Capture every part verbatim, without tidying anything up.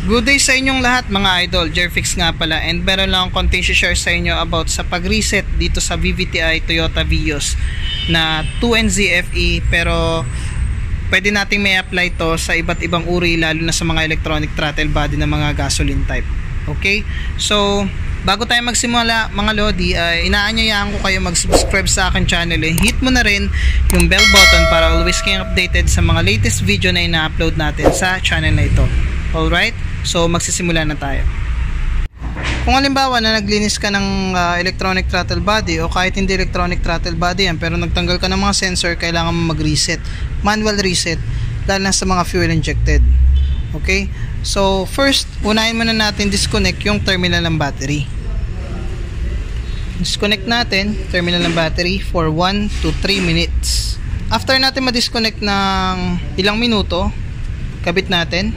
Good day sa inyong lahat mga idol, Jerfix nga pala, and meron lang akong konting share sa inyo about sa pag-reset dito sa V V T I Toyota Vios na two N Z F E, pero pwede nating may apply to sa iba't ibang uri, lalo na sa mga electronic throttle body na mga gasoline type. Okay, so bago tayo magsimula mga lodi, ay uh, inaanyayahan ko kayo mag-subscribe sa akin channel, eh. Hit mo na rin yung bell button para always kayong updated sa mga latest video na ina-upload natin sa channel na ito. Alright, so magsisimula na tayo. Kung halimbawa na naglinis ka ng uh, electronic throttle body, o kahit hindi electronic throttle body yan, pero nagtanggal ka ng mga sensor, kailangan mo mag-reset, manual reset, lalo na sa mga fuel injected. Okay, so first, unahin muna natin disconnect yung terminal ng battery. Disconnect natin terminal ng battery for one to three minutes. After natin ma-disconnect ng ilang minuto, kabit natin.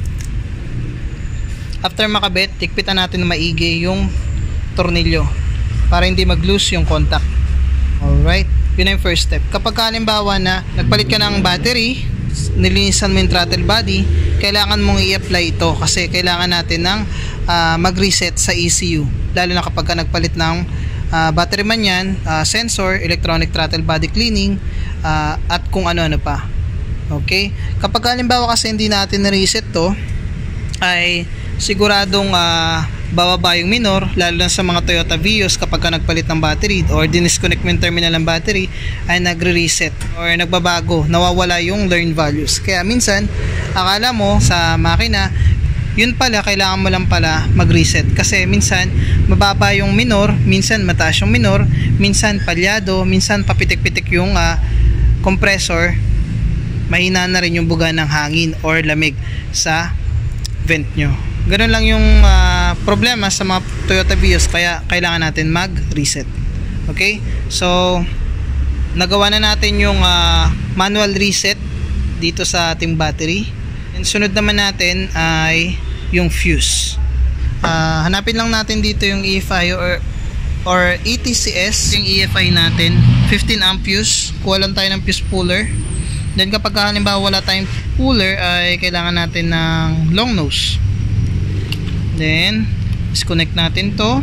After makabit, tikpitan natin na maigi yung tornilyo para hindi mag-loose yung contact. Alright, yun ang first step. Kapag halimbawa na nagpalit ka ng battery, nilinisan mo yung throttle body, kailangan mong i-apply ito kasi kailangan natin ng uh, mag-reset sa E C U, lalo na kapag ka nagpalit ng uh, battery man yan, uh, sensor, electronic throttle body cleaning, uh, at kung ano-ano pa. Okay, kapag halimbawa kasi hindi natin na-reset to, ay siguradong uh, bababa yung minor, lalo na sa mga Toyota Vios kapag ka nagpalit ng battery or dinisconnect mo yung terminal ng battery, ay nagre-reset or nagbabago, nawawala yung learn values. Kaya minsan akala mo sa makina, yun pala kailangan mo lang pala mag-reset kasi minsan mababa yung minor, minsan mataas yung minor, minsan palyado, minsan papitik-pitik yung uh, compressor, mahina na rin yung buga ng hangin or lamig sa vent nyo. Ganun lang yung uh, problema sa mga Toyota Vios, kaya kailangan natin mag-reset. Okay, so nagawa na natin yung uh, manual reset dito sa ating battery. And sunod naman natin ay yung fuse. uh, hanapin lang natin dito yung E F I or, or E T C S. Yung E F I natin fifteen amp fuse, kuha lang tayo ng fuse puller. Then kapag halimbawa wala tayong puller, ay kailangan natin ng long nose. Then disconnect natin to,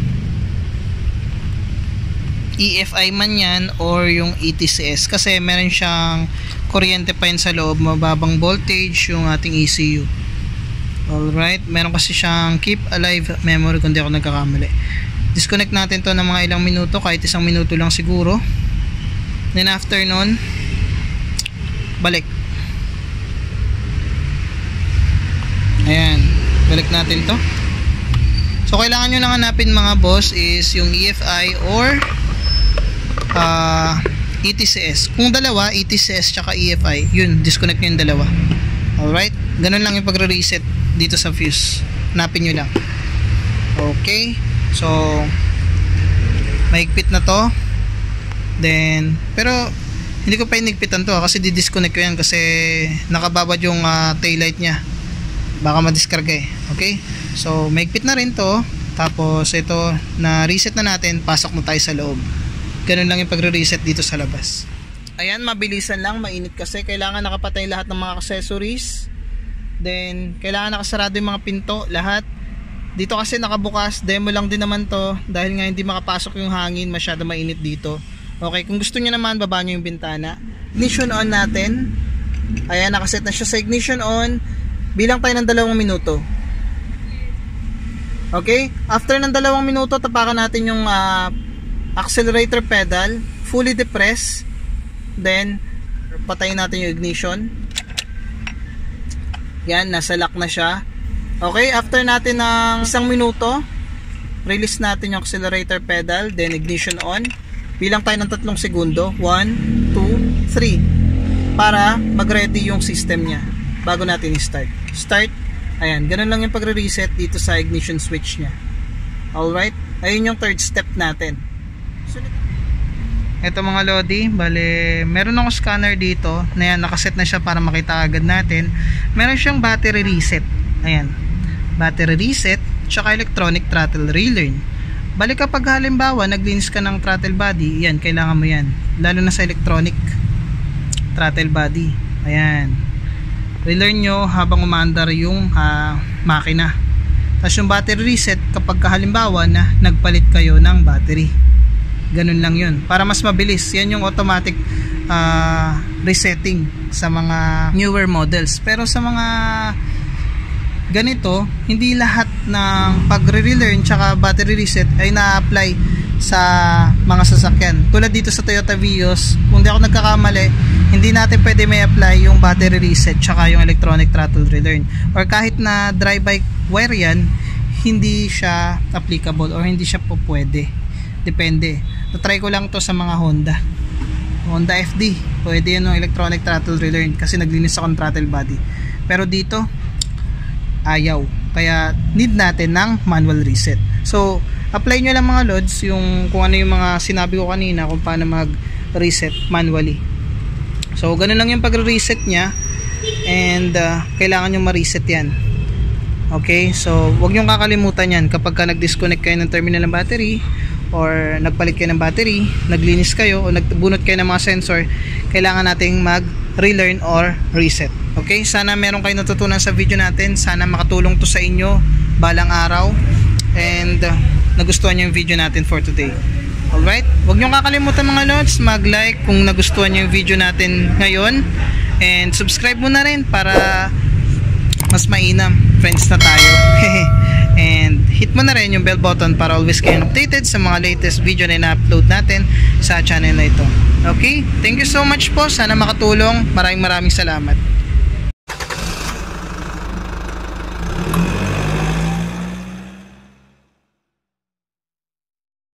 E F I man yan or yung E T C S, kasi meron siyang kuryente pa yun sa loob, mababang voltage yung ating E C U. Alright, meron kasi siyang keep alive memory kung di ako nagkakamali. Disconnect natin to ng mga ilang minuto, kahit isang minuto lang siguro. Then after nun, balik. Ayan, balik natin to. So kailangan nyo lang hanapin mga boss is yung E F I or uh, E T C S. Kung dalawa, E T C S tsaka E F I, yun, disconnect nyo yung dalawa. Alright, ganun lang yung pagre-reset dito sa fuse. Hanapin nyo lang. Okay, so mahigpit na to. Then, pero hindi ko pa inigpitan to kasi di-disconnect ko yan kasi nakababad yung uh, taillight nya, baka madiskarga eh. Okay, so mahigpit na rin to. Tapos ito, na reset na natin, pasok na tayo sa loob. Ganun lang yung pagre-reset dito sa labas. Ayan, mabilisan lang, mainit kasi kailangan nakapatay lahat ng mga accessories. Then kailangan nakasarado yung mga pinto, lahat. Dito kasi nakabukas, demo lang din naman to dahil nga hindi makapasok yung hangin, masyado mainit dito. Okay, kung gusto niyo naman, baba niyo yung bintana. Ignition on natin. Ayan, nakaset na siya sa ignition on. Bilang tayo ng dalawang minuto. Okay, after ng dalawang minuto, tapakan natin yung uh, accelerator pedal, fully depress. Then patayin natin yung ignition. Yan, nasa lock na siya. Okay, after natin ng isang minuto, release natin yung accelerator pedal, then ignition on. Bilang tayo ng tatlong segundo, one, two, three, para mag-ready yung system nya bago natin i-start. Start. Ayan, ganun lang yung pagre-reset dito sa ignition switch nya. Alright, ayun yung third step natin. Ito mga lodi, bale, meron akong scanner dito na yan, nakaset na siya para makita agad natin. Meron siyang battery reset. Ayan, battery reset tsaka electronic throttle relearn. Balik kapag halimbawa naglinis ka ng throttle body, yan, kailangan mo yan, lalo na sa electronic throttle body. Ayan, relearn nyo habang umaandar yung uh, makina. Tapos yung battery reset kapag halimbawa na nagpalit kayo ng battery. Ganun lang yun. Para mas mabilis. Yan yung automatic uh, resetting sa mga newer models. Pero sa mga ganito, hindi lahat ng pagre-relearn tsaka battery reset ay na-apply sa mga sasakyan. Tulad dito sa Toyota Vios, kung di ako nagkakamali, hindi natin pwede may apply yung battery reset tsaka yung electronic throttle relearn. Or kahit na drive-by-wire yan, hindi siya applicable or hindi siya po pwede. Depende. Na-try ko lang to sa mga Honda. Honda F D. Pwede yun yung electronic throttle relearn kasi naglinis ako ng throttle body. Pero dito, ayaw. Kaya need natin ng manual reset. So, apply nyo lang mga lods yung kung ano yung mga sinabi ko kanina kung paano mag-reset manually. So, ganun lang yung pag-reset nya and uh, kailangan nyo ma-reset yan. Okay? So, wag nyo kakalimutan yan kapag ka nag-disconnect kayo ng terminal ng battery or nagpalit kayo ng battery, naglinis kayo o nagbunot kayo ng mga sensor, kailangan nating mag-relearn or reset. Okay? Sana meron kayo natutunan sa video natin. Sana makatulong to sa inyo balang araw and uh, nagustuhan nyo yung video natin for today. Alright? Huwag nyo kakalimutan mga lods, mag-like kung nagustuhan nyo yung video natin ngayon and subscribe mo na rin para mas mainam. Friends na tayo. And hit mo na rin yung bell button para always kayo updated sa mga latest video na ina-upload natin sa channel na ito. Okay? Thank you so much po. Sana makatulong. Maraming maraming salamat.